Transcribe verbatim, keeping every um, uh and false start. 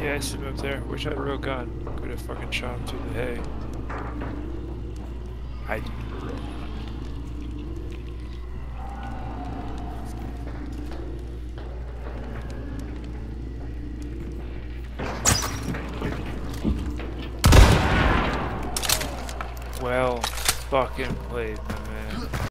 Yeah, I see him up there. Wish I had a real gun. Could have fucking shot him through the hay. I need a real gun. Well fucking played, man.